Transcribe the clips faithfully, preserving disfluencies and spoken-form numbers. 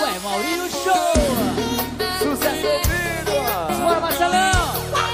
é Maurinho Show. Sucesso ouvido. Bora, Marcelão.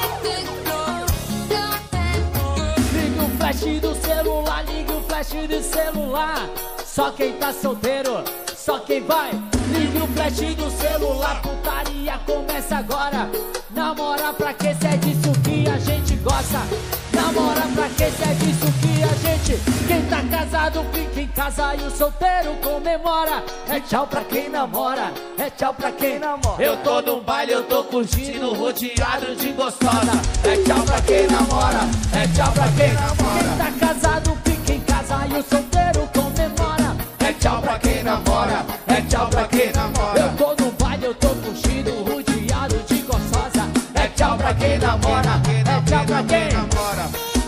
Liga o flash do celular, liga o flash do celular. Só quem tá solteiro, só quem vai. Liga o flash do celular, putaria começa agora. Namora pra que se é disso que a gente gosta. Namora pra que se é disso que a gente. Quem tá casado fica em casa e o solteiro comemora. É tchau pra quem namora, é tchau pra quem namora. Eu tô num baile, eu tô curtindo, rodeado de gostosa. É tchau pra quem namora, é tchau pra quem namora. Quem tá casado fica em casa e o solteiro comemora. É tchau pra quem namora, é tchau pra quem namora. Eu tô num baile, eu tô curtindo, rodeado de gostosa. É tchau pra quem namora, é tchau pra quem namora.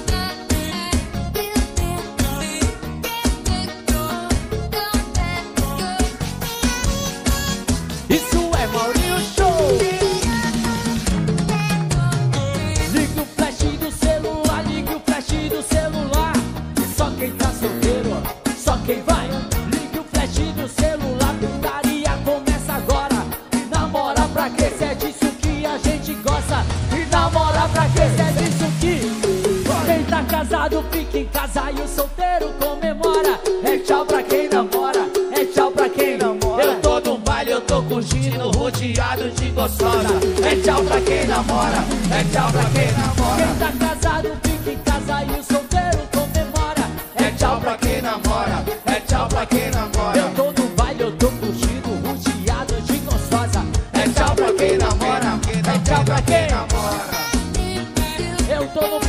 Isso é Maurinho Show. Liga o flash do celular, liga o flash do celular. Só quem tá solteiro, só quem vai. Liga o flash do celular, putaria começa agora. E namora pra que se é disso que a gente gosta. E namora pra que se é disso que. Quem tá casado fica em casa e o solteiro comemora. É tchau pra quem namora, é tchau pra quem namora. Eu tô num baile, eu tô curtindo, rodeado de gostosa. É tchau pra quem namora, é tchau pra quem namora. Quem tá casado fica em casa e o solteiro comemora. É tchau pra quem namora, é tchau pra quem namora. Eu tô num baile, eu tô curtindo, rodeado de gostosa. É tchau pra quem namora, é tchau pra quem namora. Eu tô no